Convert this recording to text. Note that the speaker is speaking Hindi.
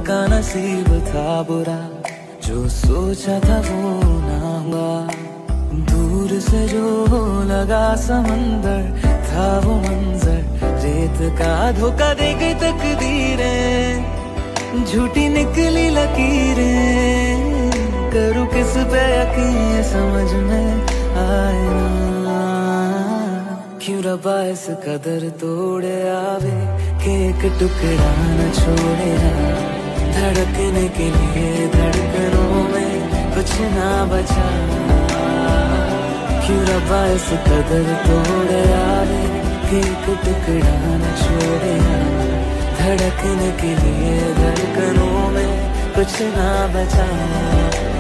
का नसीब था बुरा, जो सोचा था वो ना हुआ। दूर से जो लगा समंदर था वो मंजर, रेत का धोखा दे गई तकदीरें, झूठी निकली लकीरें। करूँ किस पे यकीन समझ में आए ना। क्यों रब्बा इस कदर तोड़े आवे कि एक टुकड़ा न छोड़े। धड़कने के लिए धड़कनों में कुछ ना बचा। क्यों रब्बा इस कदर तोड़े आवे कि एक टुकड़ा न छोड़े। धड़कने के लिए धड़कनों में कुछ ना बचा।